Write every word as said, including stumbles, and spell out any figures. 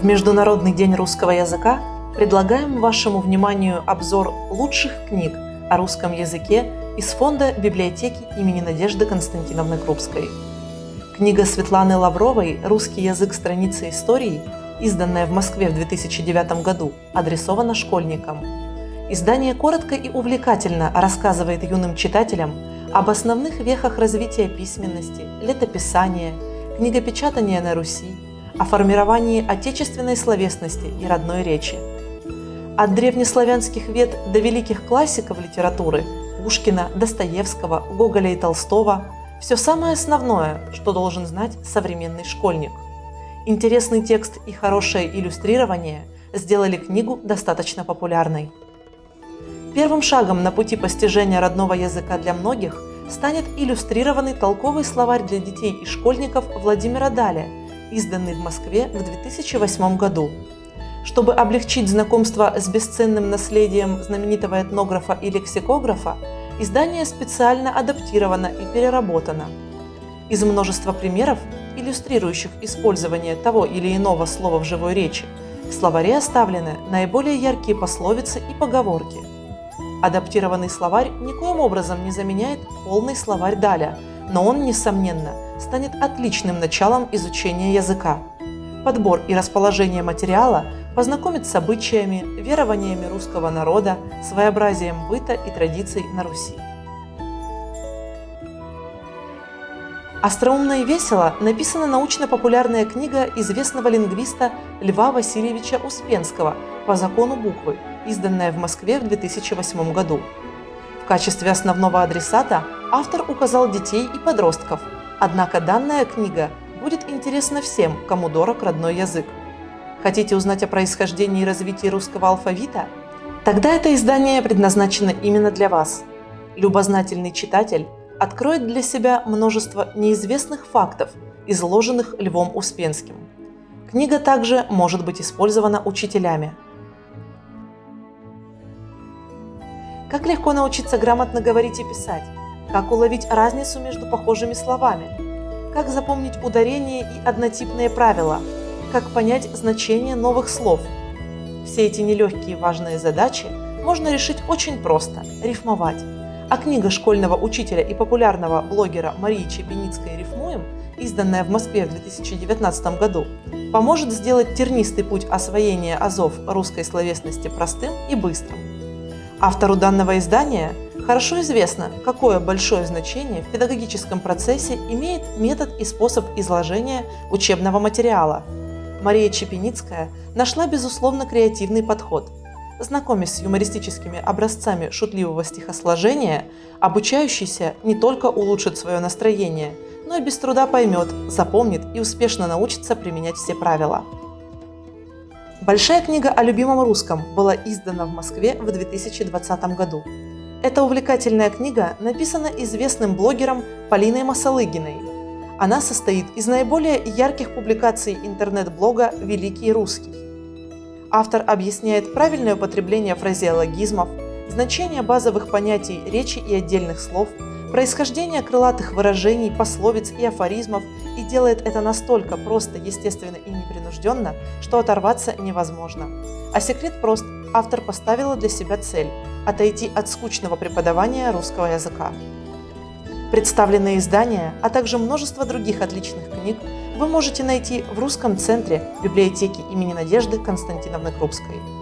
В Международный день русского языка предлагаем вашему вниманию обзор лучших книг о русском языке из фонда библиотеки имени Надежды Константиновны Крупской. Книга Светланы Лавровой «Русский язык. Страницы истории», изданная в Москве в две тысячи девятом году, адресована школьникам. Издание коротко и увлекательно рассказывает юным читателям об основных вехах развития письменности, летописания, книгопечатания на Руси, о формировании отечественной словесности и родной речи. От древнеславянских вет до великих классиков литературы Пушкина, Достоевского, Гоголя и Толстого – все самое основное, что должен знать современный школьник. Интересный текст и хорошее иллюстрирование сделали книгу достаточно популярной. Первым шагом на пути постижения родного языка для многих станет иллюстрированный толковый словарь для детей и школьников Владимира Даля, изданный в Москве в две тысячи восьмом году. Чтобы облегчить знакомство с бесценным наследием знаменитого этнографа и лексикографа, издание специально адаптировано и переработано. Из множества примеров, иллюстрирующих использование того или иного слова в живой речи, в словаре оставлены наиболее яркие пословицы и поговорки. Адаптированный словарь никоим образом не заменяет полный словарь Даля, но он, несомненно, станет отличным началом изучения языка. Подбор и расположение материала познакомит с обычаями, верованиями русского народа, своеобразием быта и традиций на Руси. Остроумно и весело написана научно-популярная книга известного лингвиста Льва Васильевича Успенского «По закону буквы», изданная в Москве в две тысячи восьмом году. В качестве основного адресата автор указал детей и подростков, однако данная книга будет интересна всем, кому дорог родной язык. Хотите узнать о происхождении и развитии русского алфавита? Тогда это издание предназначено именно для вас. Любознательный читатель откроет для себя множество неизвестных фактов, изложенных Львом Успенским. Книга также может быть использована учителями. Как легко научиться грамотно говорить и писать? Как уловить разницу между похожими словами? Как запомнить ударение и однотипные правила? Как понять значение новых слов? Все эти нелегкие важные задачи можно решить очень просто – рифмовать. А книга школьного учителя и популярного блогера Марии Чепеницкой «Рифмуем», изданная в Москве в две тысячи девятнадцатом году, поможет сделать тернистый путь освоения азов русской словесности простым и быстрым. Автору данного издания хорошо известно, какое большое значение в педагогическом процессе имеет метод и способ изложения учебного материала. Мария Чепеницкая нашла, безусловно, креативный подход. Знакомясь с юмористическими образцами шутливого стихосложения, обучающийся не только улучшит свое настроение, но и без труда поймет, запомнит и успешно научится применять все правила. Большая книга о любимом русском была издана в Москве в две тысячи двадцатом году. Эта увлекательная книга написана известным блогером Полиной Масалыгиной. Она состоит из наиболее ярких публикаций интернет-блога «Великий русский». Автор объясняет правильное употребление фразеологизмов, значение базовых понятий речи и отдельных слов, происхождение крылатых выражений, пословиц и афоризмов и делает это настолько просто, естественно и непринужденно, что оторваться невозможно. А секрет прост. Автор поставила для себя цель – отойти от скучного преподавания русского языка. Представленные издания, а также множество других отличных книг вы можете найти в Русском центре библиотеки имени Надежды Константиновны Крупской.